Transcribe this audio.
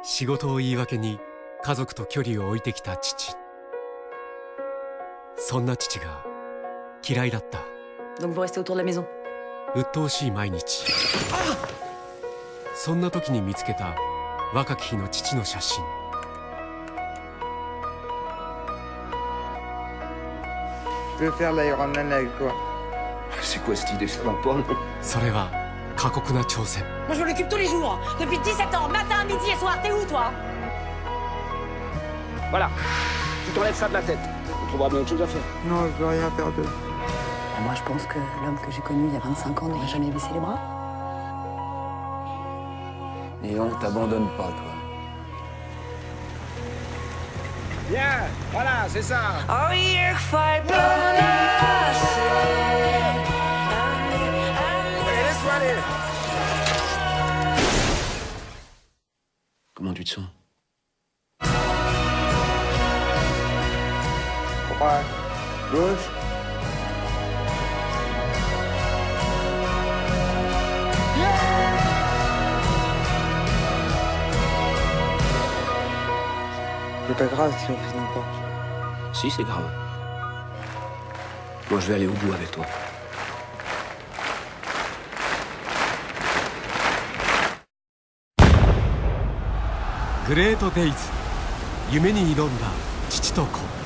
仕事を言い訳に家族と距離を置いてきた父。そんな父が嫌いだった。 Donc vous restez autour de la maison. 鬱陶しい毎日。そんな時に見つけた若き日の父の写真。 Je veux faire l'Ironman avec toi. C'est quoi cette idée? Ça va pas, non? それは過酷な挑戦。 Moi je m'en occupe tous les jours, depuis 17 ans, matin, midi et soir. T'es où toi? Voilà, tu t'enlèves ça de la tête. On trouvera bien autre chose à faire. Non, je veux rien faire d'eux. Moi je pense que l'homme que j'ai connu il y a 25 ans n'aurait jamais baissé les bras. Et on t'abandonne pas, toi. Bien, voilà, c'est ça. Laisse-moi aller. Comment tu te sens? Droite, gauche. C'est pas grave si on fait n'importe. Si, c'est grave. Moi, je vais aller au bout avec toi. グレートデイズ、夢に挑んだ父と子。